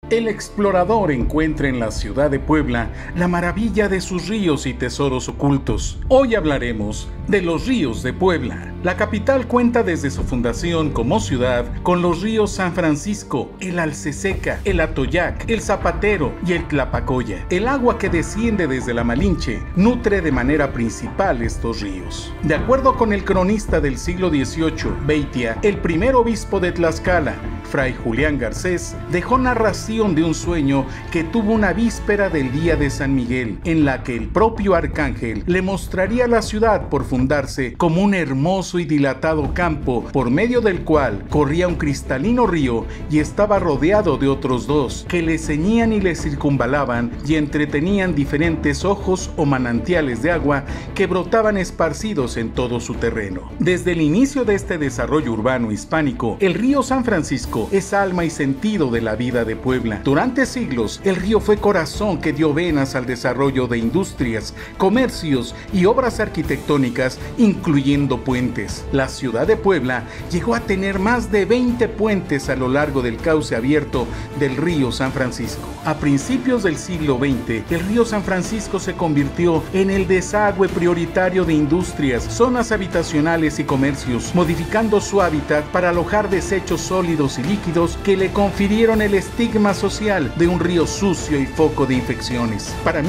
El explorador encuentra en la ciudad de Puebla la maravilla de sus ríos y tesoros ocultos. Hoy hablaremos de los ríos de Puebla. La capital cuenta desde su fundación como ciudad con los ríos San Francisco, el Alceseca, el Atoyac, el Zapatero y el Tlapacoya. El agua que desciende desde la Malinche nutre de manera principal estos ríos. De acuerdo con el cronista del siglo XVIII, Beitia, el primer obispo de Tlaxcala, Fray Julián Garcés, dejó narración de un sueño que tuvo una víspera del día de San Miguel, en la que el propio arcángel le mostraría la ciudad por fundarse como un hermoso y dilatado campo por medio del cual corría un cristalino río y estaba rodeado de otros dos que le ceñían y le circunvalaban y entretenían diferentes ojos o manantiales de agua que brotaban esparcidos en todo su terreno. Desde el inicio de este desarrollo urbano hispánico, el río San Francisco es alma y sentido de la vida de Puebla. Durante siglos, el río fue corazón que dio venas al desarrollo de industrias, comercios y obras arquitectónicas, incluyendo puentes. La ciudad de Puebla llegó a tener más de 20 puentes a lo largo del cauce abierto del río San Francisco. A principios del siglo XX, el río San Francisco se convirtió en el desagüe prioritario de industrias, zonas habitacionales y comercios, modificando su hábitat para alojar desechos sólidos y líquidos que le confirieron el estigma social de un río sucio y foco de infecciones. Para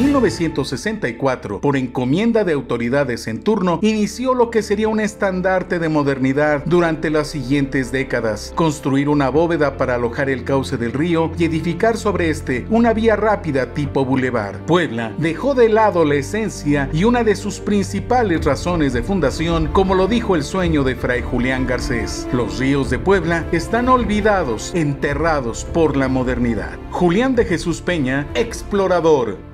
1964, por encomienda de autoridades en turno, inició lo que sería un estandarte de modernidad durante las siguientes décadas: construir una bóveda para alojar el cauce del río y edificar sobre este una vía rápida tipo bulevar. Puebla dejó de lado la esencia y una de sus principales razones de fundación, como lo dijo el sueño de Fray Julián Garcés. Los ríos de Puebla están olvidados, enterrados por la modernidad. Julián de Jesús Peña, explorador.